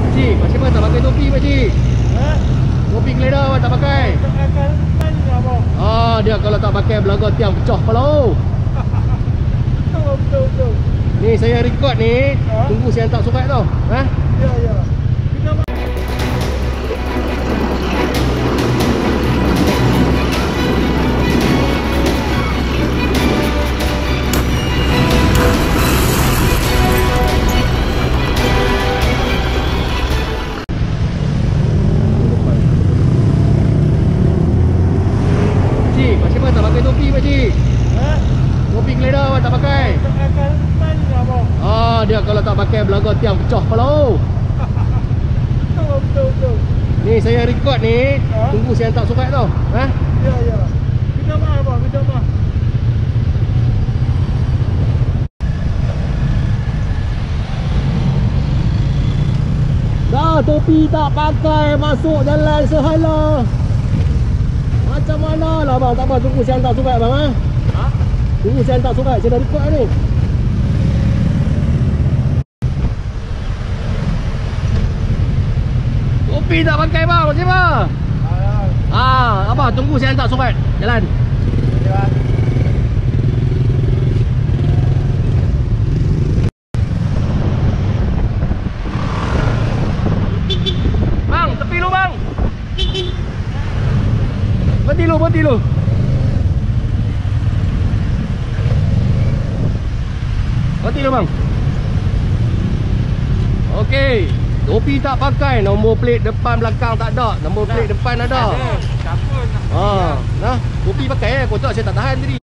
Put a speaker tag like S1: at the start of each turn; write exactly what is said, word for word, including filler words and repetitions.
S1: Cik, macam mana tak pakai topi pakcik?
S2: Ha?
S1: Topi glider awak tak pakai?
S2: Tak akan kan abang.
S1: Ah, dia kalau tak pakai belaga tiang pecah kepala.
S2: Betul betul betul.
S1: Ni saya record ni,
S2: Ha?
S1: tunggu saya hantar surat tau. Ha?
S2: Ya ya. Kita ma-
S1: Cik, macam mana tak pakai topi pakcik?
S2: Ha?
S1: Topi glider awak tak pakai?
S2: Tak akan kan abang.
S1: Ah, dia kalau tak pakai belaga tiang pecah kepala.
S2: Betul betul betul.
S1: Ni saya record ni,
S2: Ha?
S1: tunggu saya hantar surat tau. Ha?
S2: Ya ya. Minta maaf abang, minta maaf.
S1: Dah topi tak pakai, masuk jalan sehala. Macam mana lah bang? Tak apa, tunggu saya hantar surat bang. Ha?
S2: Ha?
S1: Tunggu saya hantar surat, saya dah record ni. Topi tak pakai bang, macam mana? Ah, apa? Tunggu saya hantar surat. Jalan.
S2: Ya.
S1: Bang, tepi lu bang. Berhenti lu, berhenti lu. Berhenti lu bang. Okey. Topi tak pakai, nombor plate depan belakang tak ada. Nombor plate depan ada.
S2: Siapa nak?
S1: Ha, nah, topi pakai eh. Kotak saya tak tahan tadi.